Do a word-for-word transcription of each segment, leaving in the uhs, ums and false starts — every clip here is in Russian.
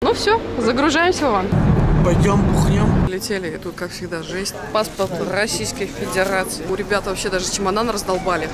Ну все, загружаемся в ван. Пойдем бухнем. Летели, и тут, как всегда, жесть. Паспорт Российской Федерации. У ребят вообще даже чемодан раздолбали.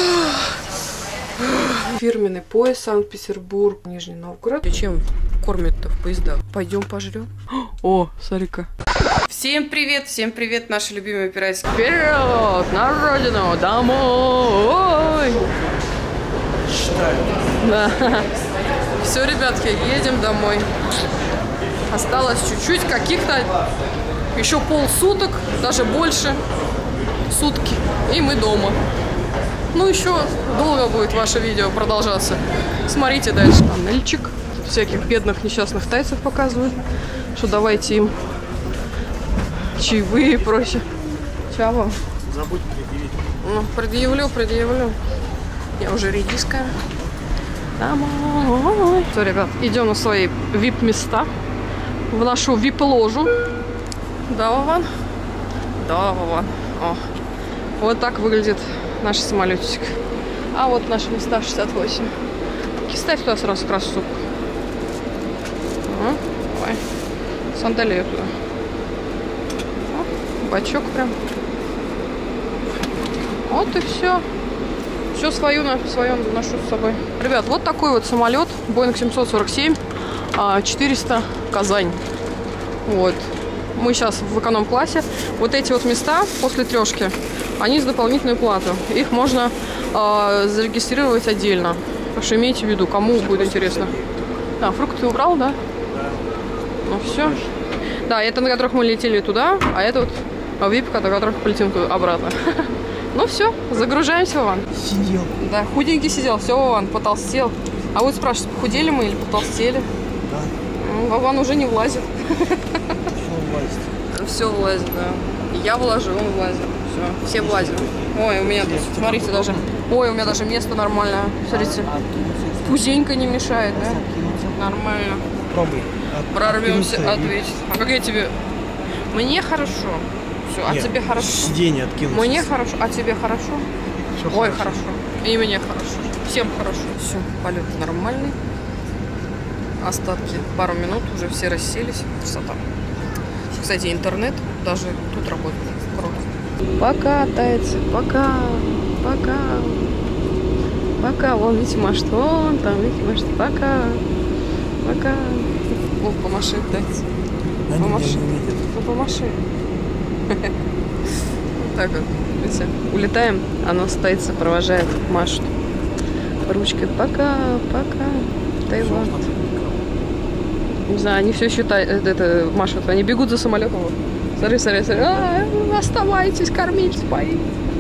Фирменный пояс Санкт-Петербург, Нижний Новгород. И чем кормят-то в поездах? Пойдем пожрем. О, смотри-ка. Всем привет, всем привет, наши любимые пиратики. Вперед, на родину, домой. Считаю. Да. Все, ребятки, едем домой. Осталось чуть-чуть, каких-то еще полсуток, даже больше сутки, и мы дома. Ну, еще долго будет ваше видео продолжаться. Смотрите дальше. Тоннельчик. Тут всяких бедных несчастных тайцев показывают, что давайте им чаевые и прочее. Чего вам? Забудь предъявить. Ну, предъявлю, предъявлю. Я уже редиска. Домой. Все, ребят, идем на свои вип-места. В нашу вип-ложу. Да, Вован? Да, Вован. О. Вот так выглядит наш самолетик. А вот наши места шестьдесят восемь. Ставь туда сразу красотку. Ага, давай. Сандалию туда. О, бачок прям. Вот и все. Все свою, свое ношу с собой. Ребят, вот такой вот самолет. Боинг семьсот сорок семь. четыреста Казань. Вот. Мы сейчас в эконом-классе. Вот эти вот места после трешки, они с дополнительной платой. Их можно э, зарегистрировать отдельно. Так что имейте в виду, кому будет интересно. Да, фрукты ты убрал, да? Ну все. Да, это на которых мы летели туда, а это вот випка, на которых полетим обратно. Ну все, загружаемся в ван. Сидел. Да, худенький сидел, все, Вован потолстел. А вот спрашивают, похудели мы или потолстели? Да. Ну, Вован уже не влазит. Все влазит. Все влазит, да. Я влажу, он влазит. Все, все влазим. Ой, у меня тут, смотрите, даже. Ой, у меня даже место нормальное. Смотрите. Пузенька не мешает, да? Нормально. Пробуй. Прорвемся, ответить. А как я тебе? Мне хорошо. Все, а Нет, тебе хорошо? Сиденье откинуться. Мне хорошо, а тебе хорошо? Все Ой, хорошо. хорошо. И мне хорошо. Всем хорошо. Все, полет нормальный. Остатки пару минут, уже все расселись. Красота. Кстати, интернет даже тут работает. Круто. Пока, тайцы, пока, пока. Пока, вон, видите, машет, вон там, видите, машет, пока. Пока. Вон, помаши, тайцы. Они Помаши. меня не видят. Ну, помаши. Вот так вот, видите, улетаем, а нас тайцы провожает, машут ручкой. Пока, пока, Таиланд. Не знаю, они все считают, это, это машут, они бегут за самолетом. Смотри, смотри, смотри. А, оставайтесь, кормить, поить.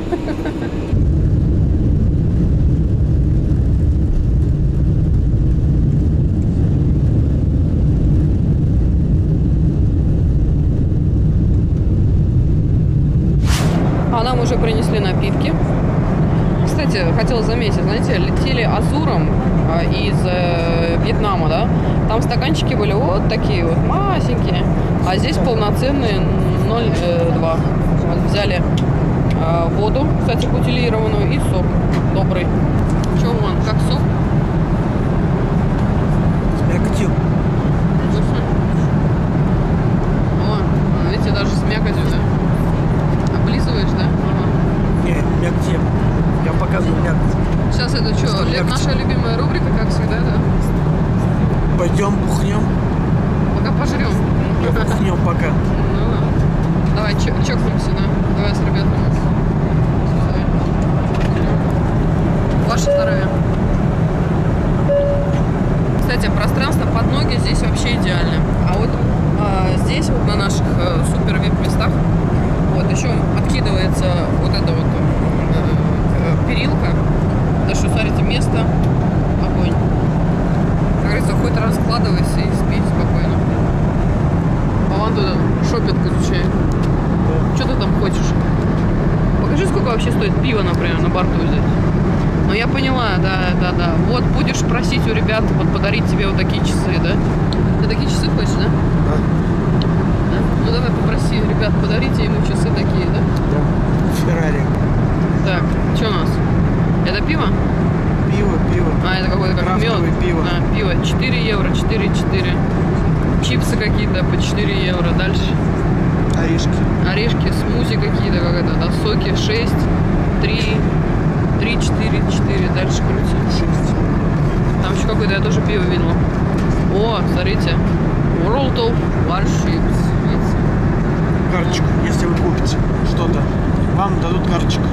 А нам уже принесли напитки. Кстати, хотела заметить, знаете, летели Азуром а, из э, Вьетнама, да? Там стаканчики были вот такие вот, масенькие. А здесь полноценные ноль два. Вот, взяли э, воду, кстати, бутилированную и сок добрый. Че, вон, как сок? Смягчил. О, видите, даже с мякотью, да? Облизываешь, да? Ага. Не, мягче. Я показываю мягкость. Сейчас это что, Что Лев, наша любимая рубрика, как всегда, да? Пойдем бухнем. Пока пожрем. Бухнем пока. Ну да. Давай чок чокнемся, да? Давай с ребятами. Давай. Ваше здоровье. Кстати, пространство под ноги здесь вообще идеально. А вот а, здесь вот на наших а, супер вип местах вот еще откидывается вот это вот а, перилка. Да что, смотрите, место огонь. Как говорится, хоть раскладывайся и спи спокойно. А вон туда шопинг изучает. Что ты там хочешь? Покажи, сколько вообще стоит пиво, например, на борту взять. Ну, я поняла, да, да, да. Вот будешь просить у ребят вот подарить тебе вот такие часы, да? Ты такие часы хочешь, да? Да. Да? Ну, давай попроси ребят, подарите ему часы такие, да? Да. Феррари. Так, что у нас? Это пиво? Пиво, пиво. А, это какое-то как мед. Пиво. А, пиво. четыре евро, четыре четыре. Чипсы какие-то по четыре евро. Дальше Орешки. орешки, смузи какие-то, как это, да, соки шесть, три, три, четыре, четыре. Дальше крути. шесть. Там еще какое-то я тоже пиво видела. О, смотрите. World of Warships. Видите? Карточку. Если вы купите что-то, вам дадут карточку.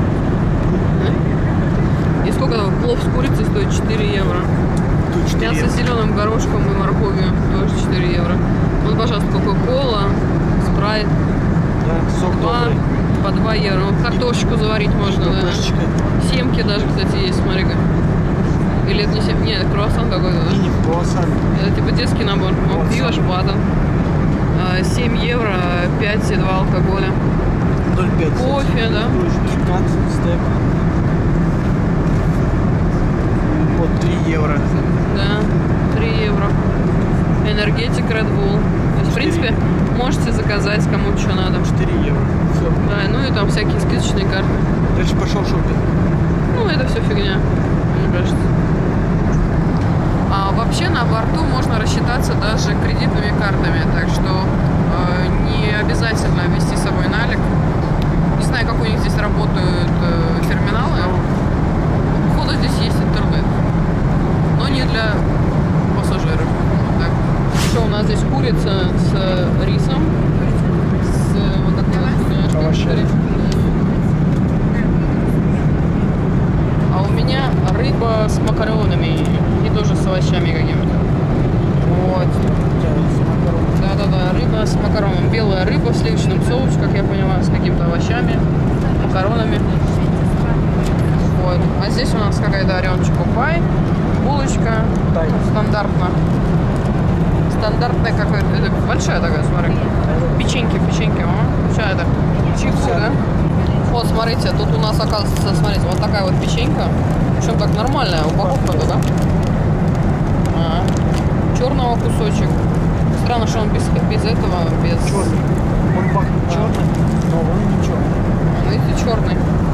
И сколько там? Плов с курицей стоит четыре евро. Тут четыре Мясо евро. с зеленым горошком и морковью тоже четыре евро. Вот, пожалуйста, кока-кола, спрайт. Да, сок Два, добрый. по два евро. Вот картошечку заварить можно, да. Картошечка. Семки даже, кстати, есть, смотри-ка. Или это не семки? Нет, это круассан какой-то, да? Мини круассан. Это типа детский набор. Вот, Круассан. пиво шпата. семь евро, пять и два алкоголя. ноль пять. Кофе, да? Кат, степ. Вот три евро. Да, три евро. Энергетик Red Bull. То есть, в принципе, можете заказать, кому что надо. четыре евро. Все. Да, ну и там всякие скидочные карты. Дальше пошел шопинг. Ну, это все фигня, мне кажется. А вообще на борту можно рассчитаться даже кредитными картами, так что э, не обязательно вести с собой налик. Не знаю, как у них здесь работают э, терминалы. Походу здесь есть интернет, но не для пассажиров. Вот так. Еще у нас здесь курица с рисом, с вот такой вот Овощами. А у меня рыба с макаронами и тоже с овощами какими-то. Вот. Да-да-да, рыба с макароном. Белая рыба в сливочном соусе, как я поняла, с какими-то овощами, макаронами. Вот. А здесь у нас какая-то ореночка пай, булочка, Тай. стандартно. Стандартная какая-то, это большая такая, смотри. Печеньки, печеньки, о, что это? Чипсы, да? Вот, смотрите, тут у нас, оказывается, смотрите, вот такая вот печенька. Причем так нормальная упаковка-то, да? А, черного кусочек. Странно, что он без, без этого, без... Черный. Он пахнет Да. черным, но он не черный. Ну, видите, черный.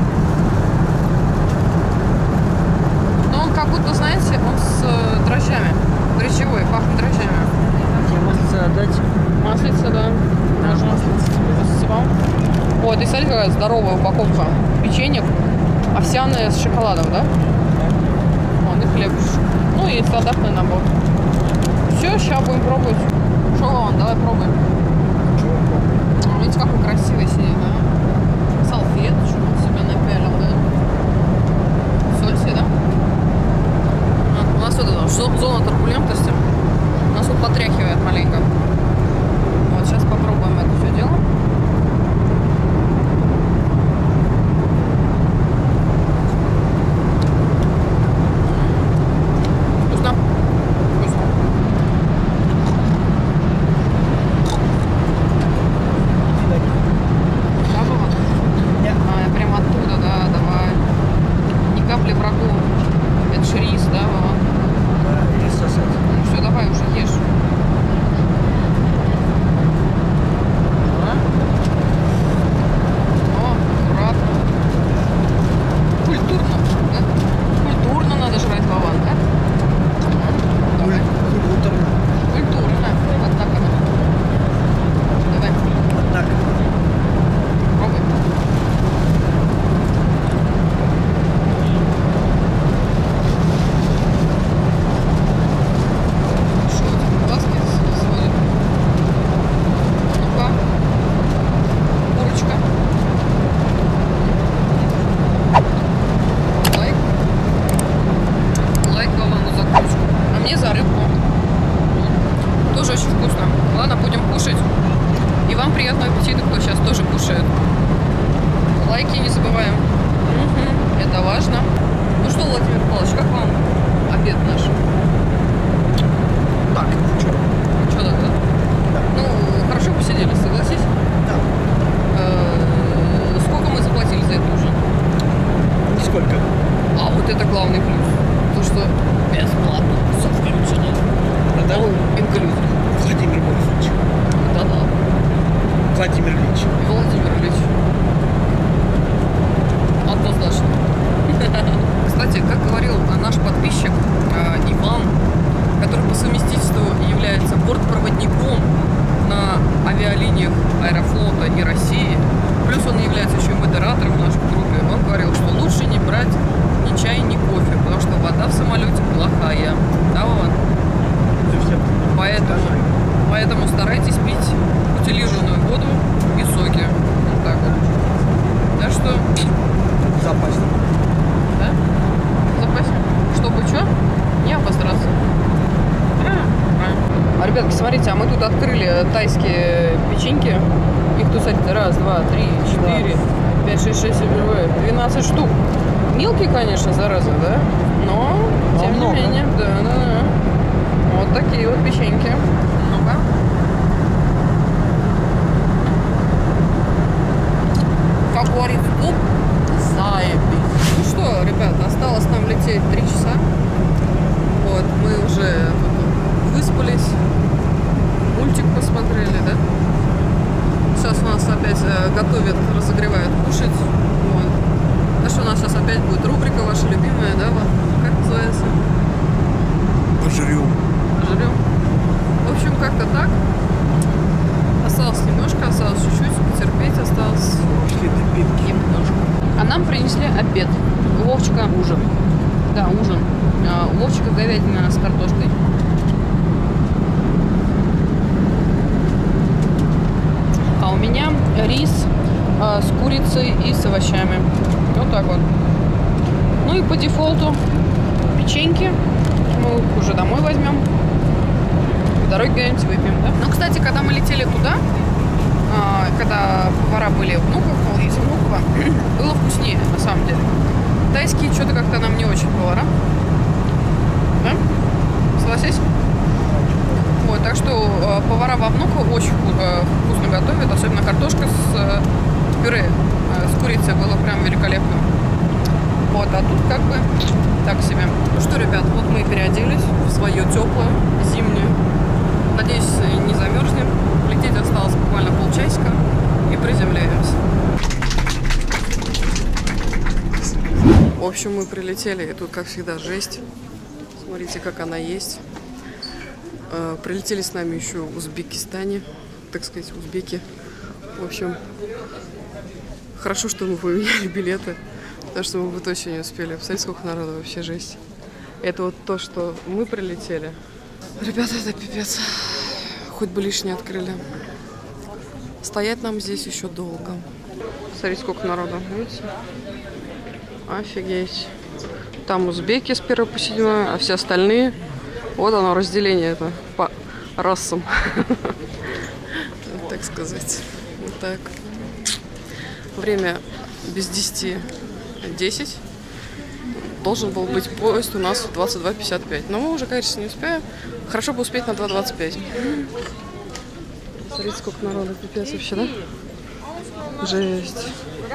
Но он как будто, знаете, он с э, дрожжами. Дрожжевой, пахнет дрожжами. Тебе маслица отдать? Маслица, да. Можно. Спасибо. Вот, и смотрите, какая здоровая упаковка печеньек. Овсяные с шоколадом, да? Вон, и хлеб. Ну и стандартный набор. Все, сейчас будем пробовать. Что, Вован, давай пробуем. А, видите, какой красивый сидит, да? Салфеточку себе напялил, да? Соль себе, да? А, у нас вот это, зона турбулентности. Нас тут потряхивает маленько. Вот, сейчас попробуем это все дело. Вкусно? Вкусно. Да, было? Нет. А, прям оттуда, да, давай. Ни капли врагу. Это же рис, да, Вова? Да, или сосать. Ну все, давай уже ешь. Да? О, аккуратно. Культурно, да? Культурно надо жрать, Вован, да? Давай. Культурно. Культурно. Вот так вот. Давай, Вот так. пробуй. Что это? Глазки сводят. Ну-ка. Курочка. Лайк. Лайк Вовану за курочку. А мне за рыбку. Тоже очень вкусно. Ладно, будем кушать. И вам приятного аппетита, кто сейчас тоже кушает. Лайки не забываем. Мгм, это важно. Ну что, Владимир Павлович, как вам обед наш? Так, что? Что так, да? Да. Ну, хорошо посидели, согласись? Да. Э, Сколько мы заплатили за этот ужин? Сколько? А вот это главный плюс. То, что бесплатно, все включено. Да, Инклюзив. Владимир Борисович. Да-да. Владимир Ильич. Владимир Ильич. Однозначно. Кстати, как говорил наш подписчик э, Иван, который по совместительству является бортпроводником авиалиниях Аэрофлота и России. Плюс он является еще и модератором в нашей группе. Он говорил, что лучше не брать ни чай, ни кофе, потому что вода в самолете плохая. Да, Вован? Поэтому, поэтому старайтесь пить бутилированную воду и соки. Вот так вот. Так что... Запасно. Да? Запасно. Чтобы что? Не обосраться. А, ребятки, смотрите, а мы тут открыли тайские печеньки. Их тут, смотрите, раз, два, три, четыре, пять, шесть, шесть, семь, двенадцать штук. Мелкие, конечно, зараза, да? Но, тем не менее, да, да, да. Вот такие вот печеньки. Ну-ка. Как говорит клуб, заебись. Ну что, ребят, осталось нам лететь три часа. Вот, мы уже выспались, мультик посмотрели, да? Сейчас у нас опять готовят, разогревают кушать. Вот. Так что у нас сейчас опять будет рубрика ваша любимая, да? Как называется? Пожрем. Пожрем. В общем, как-то так. Осталось немножко, осталось чуть-чуть, потерпеть осталось немножко. А нам принесли обед. Вовчика ужин. Да, ужин. У Вовчика говядина с картошкой. А у меня рис а, с курицей и с овощами. Вот так вот. Ну и по дефолту печеньки. Мы их уже домой возьмем. По дороге где-нибудь выпьем, да? Ну, кстати, когда мы летели туда, а, когда повара были в Внуково, из Внуково, было вкуснее, на самом деле. Тайские что-то как-то нам не очень повара. Да? Согласись? Вот, так что э, повара во Внуково очень э, вкусно готовят, особенно картошка с э, пюре э, с курицей было прям великолепно. Вот, а тут как бы так себе. Ну что, ребят, вот мы переоделись в свое теплое, зимнее. Надеюсь, не замерзнем. Лететь осталось буквально полчасика и приземляемся. В общем, мы прилетели, и тут, как всегда, жесть. Смотрите, как она есть. Прилетели с нами еще в Узбекистане, так сказать, узбеки. В общем, хорошо, что мы поменяли билеты, потому что мы бы точно не успели. Посмотрите, сколько народу, вообще жесть. Это вот то, что мы прилетели. Ребята, это пипец. Хоть бы лишнее открыли. Стоять нам здесь еще долго. Смотрите, сколько народу, видите? Офигеть. Там узбеки с первого по седьмое, а все остальные... Вот оно, разделение это по расам. Так сказать. Вот так. Время без десяти десять. Должен был быть поезд у нас в двадцать два пятьдесят пять. Но мы уже, конечно, не успеем. Хорошо бы успеть на два двадцать пять. Смотрите, сколько народу. Пипец вообще, да? Жесть.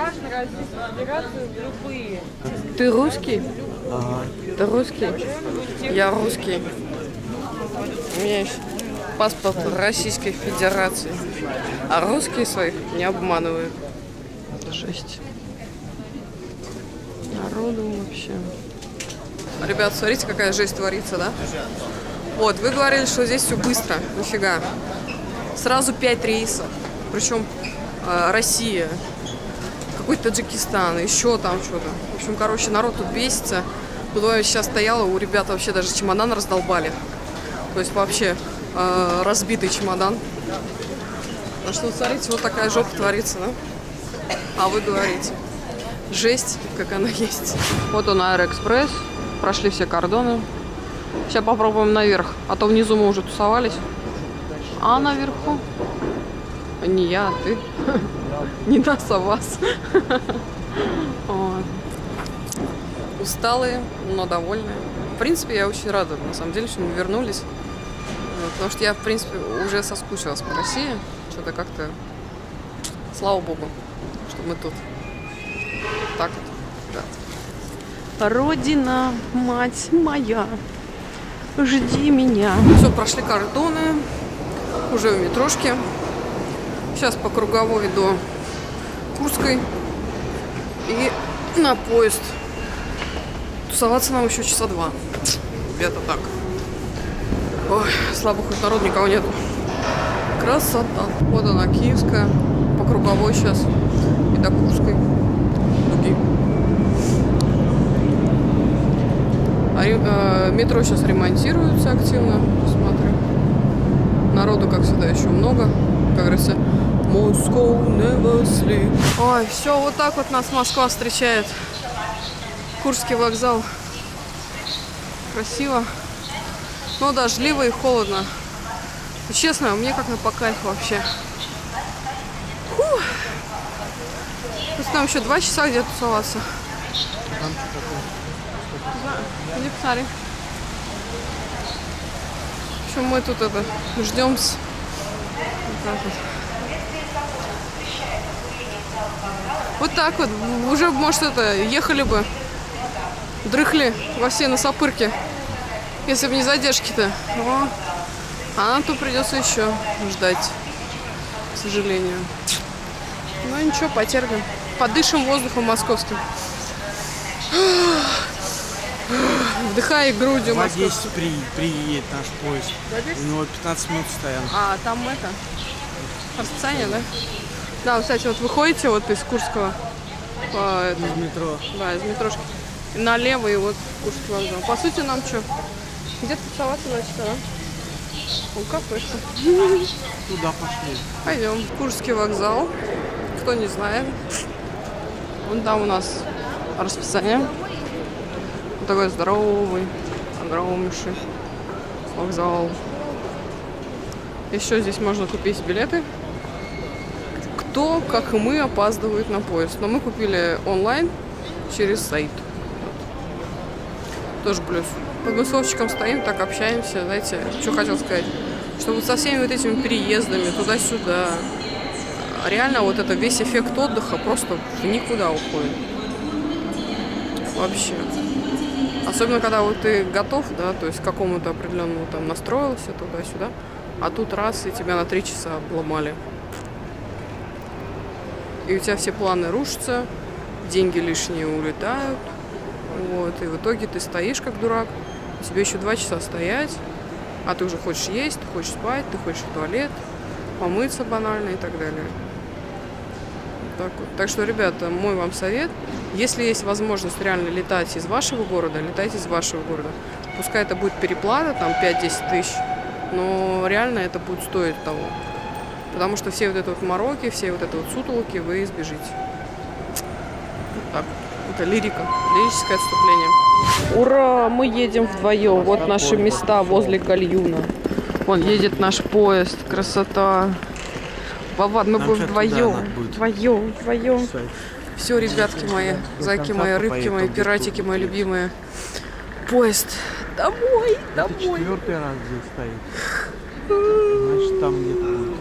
Ты русский? Ага. Ты русский? Я русский. У меня есть паспорт Российской Федерации. А русские своих не обманывают. Жесть. Народу вообще. Ребят, смотрите, какая жесть творится, да? Вот, вы говорили, что здесь все быстро. Нифига. Сразу пять рейсов. Причем э, Россия, какой-то Таджикистан, еще там что-то. В общем, короче, народ тут бесится. Тут я сейчас стояла, у ребят вообще даже чемодан раздолбали. То есть вообще э, разбитый чемодан. А что, смотрите, вот такая жопа творится, да? А вы говорите, жесть, как она есть. Вот он, Аэроэкспресс. Прошли все кордоны. Сейчас попробуем наверх. А то внизу мы уже тусовались. А наверху? Не я, а ты. Не нас, а вас. Усталые, но довольные. В принципе, я очень рада, на самом деле, что мы вернулись. Потому что я, в принципе, уже соскучилась по России. Что-то как-то... Слава богу, что мы тут. Так вот, да. Родина, мать моя, жди меня. Все, прошли кордоны. Уже в метрошке. Сейчас по круговой до Курской. И на поезд. Тусоваться нам еще часа два. Где-то так. Ой, слабо хоть народ, никого нету. Красота. Вот она, Киевская, по круговой сейчас и до Курской дуги. А, э, метро сейчас ремонтируется активно, смотрю. Народу, как всегда, еще много. Как говорится, Moscow never sleep. Ой, все, вот так вот нас Москва встречает. Курский вокзал. Красиво. Но дождливо и холодно. И, честно, мне как-то по кайфу вообще. Фух. То есть нам еще два часа где-то тусоваться. Иди посмотри. В общем, мы тут это ждем. Вот так вот. Вот так вот. Уже, может, это ехали бы. Дрыхли во все носопырки. Если бы не задержки-то. А нам тут придется еще ждать. К сожалению. Ну ничего, потерпим. Подышим воздухом московским. Вдыхай грудью московским. В десять при, приедет наш поезд. У него пятнадцать минут стоянки. А, там это... Расписание, да? Да, вот, кстати, вот выходите вот из Курского. По, это, из метро. Да, из метрошки. И налево и вот Курский вокзал. По сути, нам что? Где-то тусоваться значит, да? Вон кафешка. Туда пошли. Пойдем. Курский вокзал. Кто не знает. Вон там у нас расписание. Вот такой здоровый, огромнейший вокзал. Еще здесь можно купить билеты. Кто, как и мы, опаздывает на поезд. Но мы купили онлайн через сайт. Тоже плюс. Под Высовчиком стоим, так общаемся. Знаете, что хотел сказать? Что вот со всеми вот этими переездами туда-сюда, реально вот это весь эффект отдыха просто в никуда уходит. Вообще. Особенно, когда вот ты готов, да, то есть к какому-то определенному там настроился туда-сюда, а тут раз, и тебя на три часа обломали. И у тебя все планы рушатся, деньги лишние улетают, вот, и в итоге ты стоишь как дурак, тебе еще два часа стоять, а ты уже хочешь есть, ты хочешь спать, ты хочешь в туалет, помыться банально и так далее. Так вот. Так что, ребята, мой вам совет, если есть возможность реально летать из вашего города, летайте из вашего города. Пускай это будет переплата, там пять-десять тысяч, но реально это будет стоить того. Потому что все вот это вот мороки, все вот это вот сутолки вы избежите. Так, это лирика, лирическое отступление. Ура, мы едем вдвоем. Вот наши места возле гальюна. Вон едет наш поезд, красота. Вова, мы будем вдвоем, вдвоем, вдвоем. Все, ребятки мои, зайки мои, рыбки мои, пиратики мои любимые. Поезд домой, домой. Это четвертый раз здесь стоит. Значит, там где-то будет.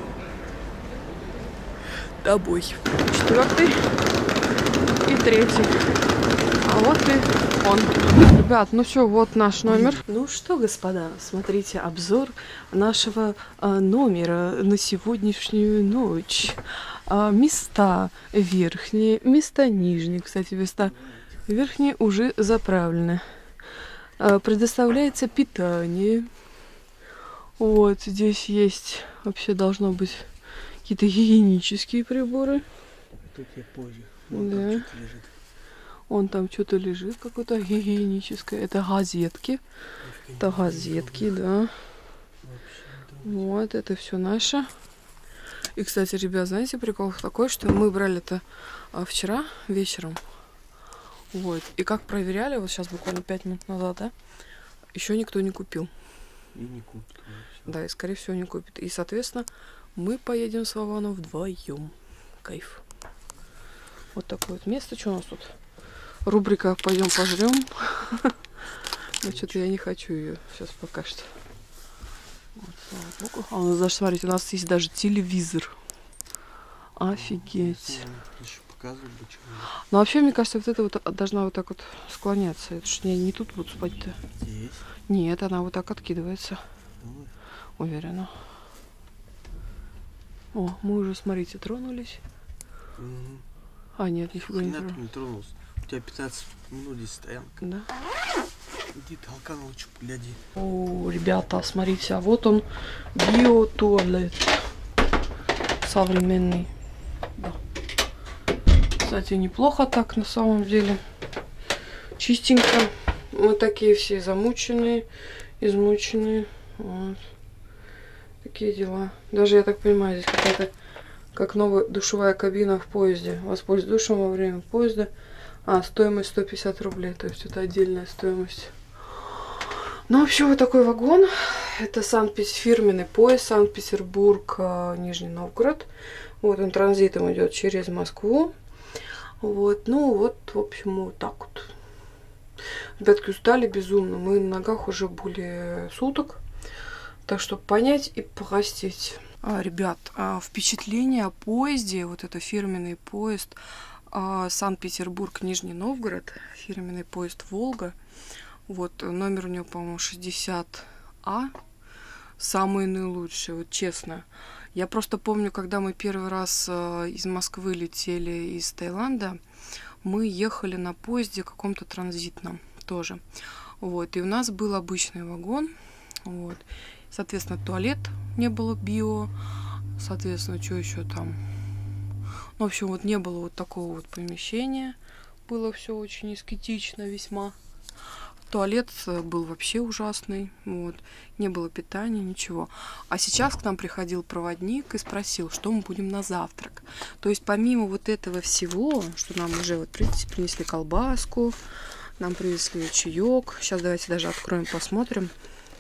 Домой. Четвертый и третий. А вот и он. Ребят, ну что, вот наш номер. Ну что, господа, смотрите обзор нашего а, номера на сегодняшнюю ночь. А, места верхние, места нижние. Кстати, места верхние уже заправлены. А, предоставляется питание. Вот, здесь есть, вообще должно быть какие-то гигиенические приборы. Тут я позже. Вон да. там что-то лежит. Вон там что-то лежит, какое-то гигиеническое. Это газетки. Это газетки, да. Вот, это все наше. И, кстати, ребят, знаете, прикол такой, что мы брали это а, вчера вечером. Вот. И как проверяли, вот сейчас буквально пять минут назад, да, еще никто не купил. И не купит. Да, и скорее всего не купит. И, соответственно, мы поедем с Вованом вдвоем. Кайф. Вот такое вот место. Что у нас тут? Рубрика «Пойдем пожрем». Но что-то я не хочу ее сейчас пока что. Вот, а у нас даже, смотрите, у нас есть даже телевизор. Офигеть. Ну, вообще, мне кажется, вот это вот должна вот так вот склоняться. Это ж не, не тут вот спать-то. Нет, она вот так откидывается. Уверена. О, мы уже, смотрите, тронулись. Угу. А, нет, нифига не, не тронулся. У тебя пятнадцать минут здесь стоянка. Да. Иди толкан лучше погляди. О, ребята, смотрите, а вот он, биотуалет. современный. Да. Кстати, неплохо так на самом деле. Чистенько. Мы такие все замученные, измученные. Вот. Такие дела. Даже, я так понимаю, здесь какая-то как новая душевая кабина в поезде. Воспользуюсь душем во время поезда. А, стоимость сто пятьдесят рублей. То есть это отдельная стоимость. Ну, в общем, вот такой вагон. Это Санкт-Петербург, фирменный поезд Санкт-Петербург, Нижний Новгород. Вот он транзитом идет через Москву. Вот, ну вот, в общем, вот так вот. Ребятки, устали безумно. Мы на ногах уже более суток. Так что понять и простить. А, ребят, а, впечатление о поезде, вот это фирменный поезд а, Санкт-Петербург, Нижний Новгород, фирменный поезд Волга. Вот, номер у него, по-моему, шестьдесят А. Самый наилучший, вот честно. Я просто помню, когда мы первый раз э, из Москвы летели из Таиланда, мы ехали на поезде каком-то транзитном тоже. Вот, и у нас был обычный вагон. Вот. Соответственно, туалет не было био. Соответственно, что еще там? Ну, в общем, вот не было вот такого вот помещения. Было все очень эстетично весьма. Туалет был вообще ужасный, вот. Не было питания, ничего. А сейчас к нам приходил проводник и спросил, что мы будем на завтрак. То есть помимо вот этого всего, что нам уже вот принесли колбаску, нам принесли чаек. Сейчас давайте даже откроем, посмотрим.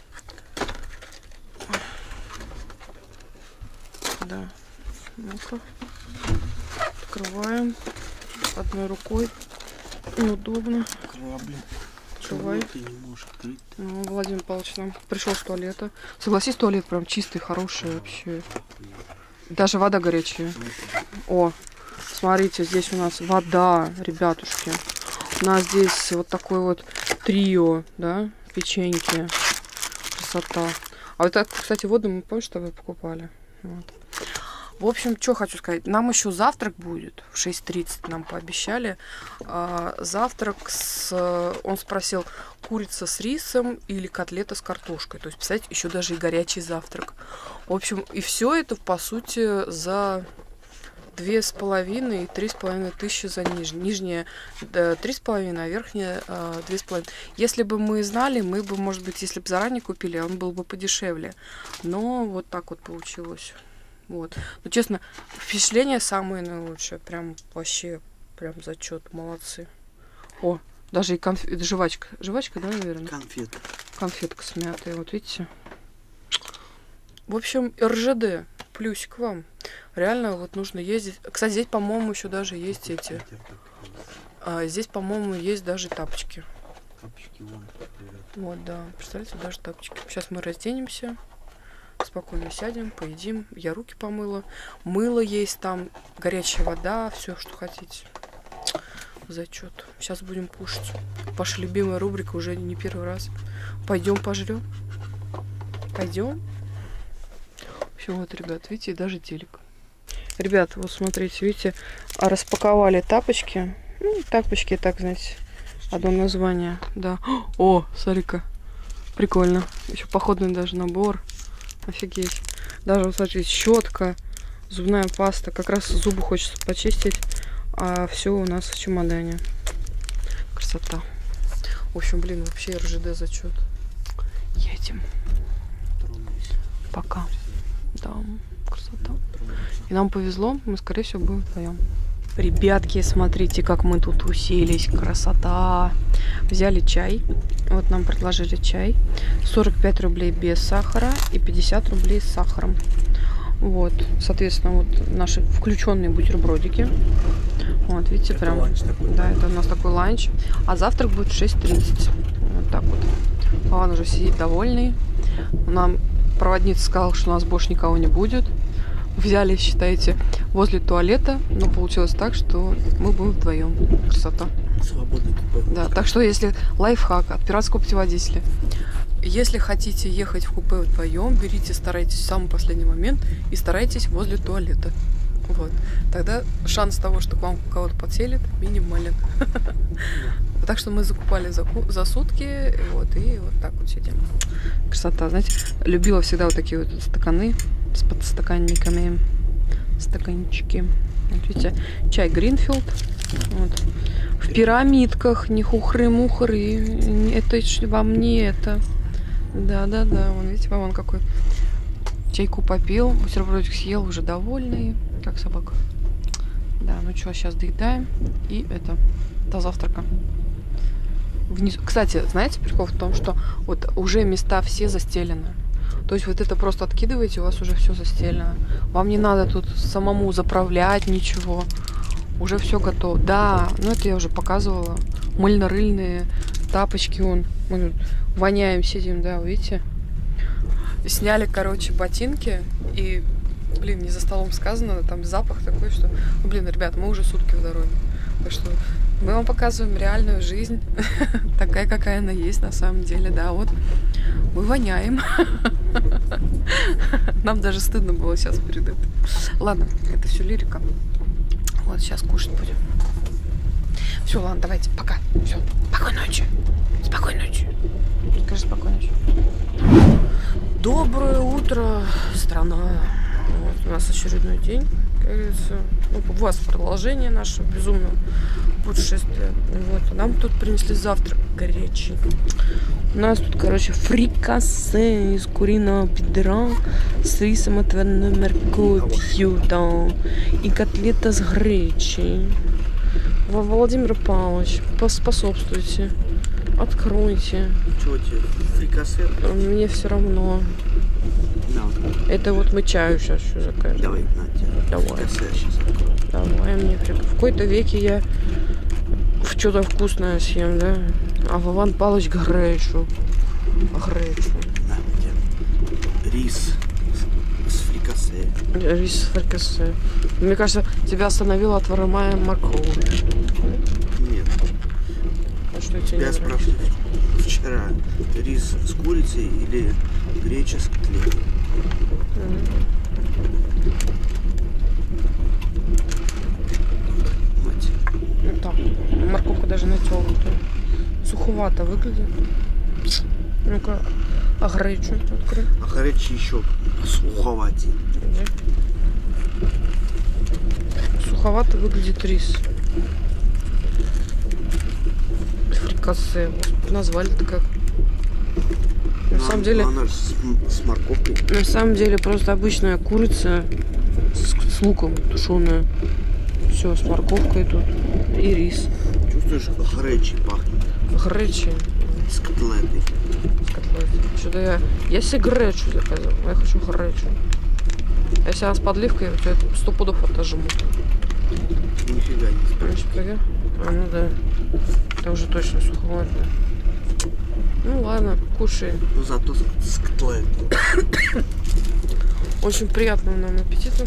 Да, ну-ка, открываем одной рукой, неудобно. Давай. Ну, Владимир Павлович нам пришел с туалета. Согласись, туалет прям чистый, хороший вообще. Даже вода горячая. О, смотрите, здесь у нас вода, ребятушки. У нас здесь вот такой вот трио, да, печеньки. Красота. А вот так, кстати, воду мы, помнишь, что вы покупали? Вот. В общем, что хочу сказать. Нам еще завтрак будет. В шесть тридцать нам пообещали. А, завтрак с... Он спросил, курица с рисом или котлета с картошкой. То есть, представляете, еще даже и горячий завтрак. В общем, и все это, по сути, за две с половиной и три с половиной тысячи за нижнее. Нижняя три с половиной, а верхняя две с половиной. Если бы мы знали, мы бы, может быть, если бы заранее купили, он был бы подешевле. Но вот так вот получилось. Вот. Ну, честно, впечатление самое наилучшее. Прям вообще, прям зачет. Молодцы. О, даже и конфет, жвачка. Жвачка, да, наверное? Конфетка. Конфетка смятая, вот видите. В общем, эр жэ дэ. Плюсик вам. Реально вот нужно ездить. Кстати, здесь, по-моему, еще даже есть эти. А, здесь, по-моему, есть даже тапочки. Тапочки вон. Вот, да. Представляете, даже тапочки. Сейчас мы разденемся. Спокойно сядем, поедим. Я руки помыла. Мыло есть там, горячая вода, все, что хотите. Зачет. Сейчас будем кушать. Ваша любимая рубрика уже не первый раз. Пойдем пожрем. Пойдем. Все, вот, ребят, видите, даже телек. Ребят, вот смотрите, видите, распаковали тапочки. Ну, тапочки, так, знаете, одно название. Да. О, смотри-ка. Прикольно. Еще походный даже набор. Офигеть. Даже, вот, смотрите, щетка, зубная паста. Как раз зубы хочется почистить. А все у нас в чемодане. Красота. В общем, блин, вообще эр жэ дэ зачет. Едем. Пока. Да, красота. И нам повезло, мы, скорее всего, будем вдвоем. Ребятки, смотрите, как мы тут уселись. Красота. Взяли чай. Вот нам предложили чай. сорок пять рублей без сахара и пятьдесят рублей с сахаром. Вот, соответственно, вот наши включенные бутербродики. Вот, видите, это прям, такой, да, это у нас такой ланч. А завтрак будет в шесть тридцать. Вот так вот. Он уже сидит довольный. Нам проводница сказала, что у нас больше никого не будет. Взяли, считайте, возле туалета, но получилось так, что мы будем вдвоем. Красота. Свободный купе. Да, так что если лайфхак от пиратского путеводителя. Если хотите ехать в купе вдвоем, берите, старайтесь в самый последний момент и старайтесь возле туалета. Вот. Тогда шанс того, что к вам кого-то подселит, минимален. Так что мы закупали за, за сутки, вот, и вот так вот сидим. Красота, знаете, любила всегда вот такие вот стаканы с подстаканниками. стаканчики. Вот видите, чай Гринфилд. Вот. В пирамидках, не хухры-мухры. Это вам не это. Да-да-да, вон, видите, вон какой. Чайку попил, бутербродик съел, уже довольный, как собака. Да, ну что, сейчас доедаем. И это, до завтрака. Внизу. Кстати, знаете, прикол в том, что вот уже места все застелены. То есть вот это просто откидываете, у вас уже все застелено. Вам не надо тут самому заправлять ничего. Уже все готово. Да, ну это я уже показывала. Мыльно-рыльные тапочки, вон. Мы воняем, сидим, да, видите? Сняли, короче, ботинки. И, блин, не за столом сказано, там запах такой, что... Ну, блин, ребят, мы уже сутки в дороге. Так что мы вам показываем реальную жизнь. Такая, какая она есть на самом деле, да, вот. Мы воняем. Нам даже стыдно было сейчас перед этим. Ладно, это все лирика. Вот, сейчас кушать будем. Все, ладно, давайте, пока. Все, спокойной ночи. Спокойной ночи. Скажи спокойной ночи. Доброе утро, страна. Вот, у нас очередной день, как говорится. Ну, у вас продолжение нашего безумного путешествия. Вот, нам тут принесли завтрак горячий. У нас тут, короче, фрикасе из куриного бедра с рисом, отварной морковью, да, и котлета с гречей. Владимир Павлович, поспособствуйте, откройте. Чего тебе? Фрикасе? Мне все равно. No. Это вот мы чаю сейчас еще закажем. Давай, на тебе. Давай. Фрикасе сейчас открою. Давай мне фрикасе. В какой-то веке я в что-то вкусное съем, да? А Вован Павлович гречу. Гречу. На тебе. Рис с фрикасе. Рис с фрикасе. Мне кажется, тебя остановила отваримая морковь. Нет. А что тебе Я не спрашиваю вчера, рис с курицей или греча с котлетой? Mm-hmm. Мать. Ну так, морковка даже натёртая. Суховато выглядит. Ну-ка, а гречу открой. А гречи еще суховатее. Суховато выглядит рис. Фрикасе. Назвали-то как. На Ну, самом деле... Она с, с морковкой. На самом деле просто обычная курица с, с луком тушеная. Все, с морковкой тут. И рис. Чувствуешь, гречи пахнет? Гречи. С котлетой. С котлетой. Что-то я... Я себе гречу заказал. Я хочу гречу. Если она с подливкой, я тебя сто пудов отожму. Нифига не спрашивай. А, ну да. Это уже точно суховато. Ну ладно, кушай. Ну зато с, с котлетой. Очень приятного нам аппетита.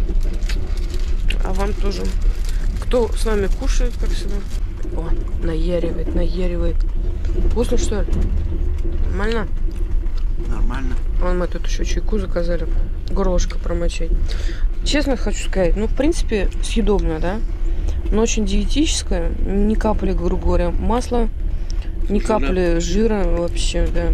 А вам тоже. Кто с нами кушает, как всегда. О, наяривает, наяривает. Вкусно, что ли? Нормально? Нормально. Вон мы тут еще чайку заказали. Горлышко промочить. Честно хочу сказать, ну, в принципе, съедобно, да? Но очень диетическое. Ни капли, грубо говоря, масла. Ни капли жира вообще, да.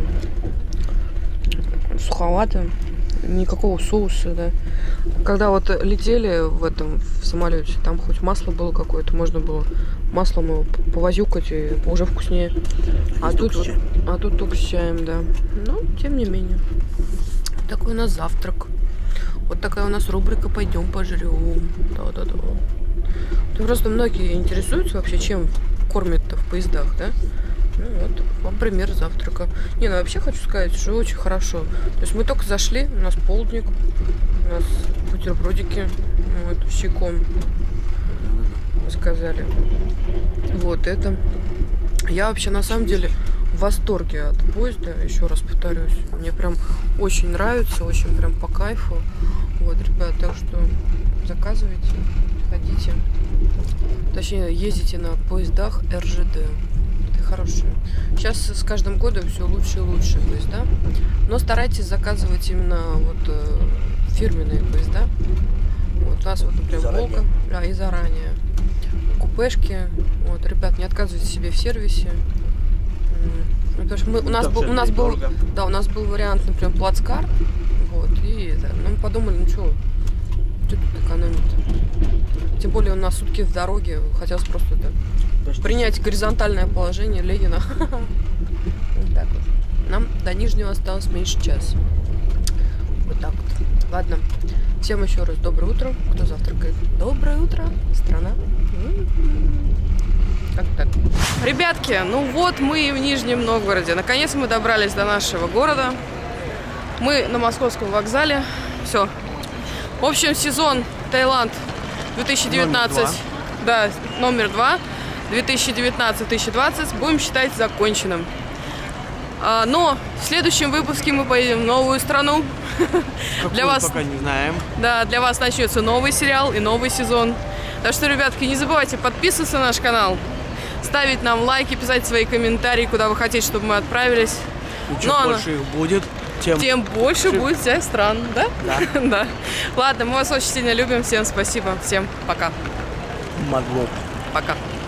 Суховато. Никакого соуса, да. Когда вот летели в этом, в самолете, там хоть масло было какое-то, можно было маслом его повозюкать, и уже вкуснее. А тут, вот, а тут только с чаем, да. Но, тем не менее. Такой у нас завтрак. Вот такая у нас рубрика «Пойдем пожрем». Да-да-да. Просто многие интересуются вообще, чем кормят-то в поездах, да? Ну вот, вам пример завтрака. Не, ну вообще хочу сказать, что очень хорошо. То есть мы только зашли, у нас полдник, у нас бутербродики, вот, с чайком, сказали. Вот это. Я вообще на самом деле в восторге от поезда, еще раз повторюсь. Мне прям очень нравится, очень прям по кайфу. Вот, ребят, так что заказывайте, ходите. Точнее, ездите на поездах эр жэ дэ. Хорошие. Сейчас с каждым годом все лучше и лучше поезда. Но старайтесь заказывать именно вот э, фирменные поезда. Вот у нас вот, например, Волга. Да, и заранее. Купешки. Вот, ребят, не отказывайте себе в сервисе. Ну, потому что мы, у нас был, у нас был, да, у нас был вариант, например, плацкарт. Вот, и это, ну, мы подумали, ну что, что тут экономить? более у нас сутки в дороге. Хотелось просто это, принять горизонтальное положение Ленина. Вот так вот. Нам до Нижнего осталось меньше часа. Вот так вот. Ладно. Всем еще раз доброе утро. Кто завтракает? Доброе утро, страна. Как так? Ребятки, ну вот мы в Нижнем Новгороде. Наконец мы добрались до нашего города. Мы на Московском вокзале. Все. В общем, сезон Таиланд две тысячи девятнадцать. Да, номер два. две тысячи девятнадцать — две тысячи двадцать будем считать законченным. А, но в следующем выпуске мы поедем в новую страну. Для вас пока не знаем. Да, для вас начнется новый сериал и новый сезон. Так что, ребятки, не забывайте подписываться на наш канал, ставить нам лайки, писать свои комментарии, куда вы хотите, чтобы мы отправились. И чем Но больше она... их будет, тем, тем больше Шип. будет всех стран, да? Да. Да. Ладно, мы вас очень сильно любим. Всем спасибо. Всем пока. Мадло. Пока.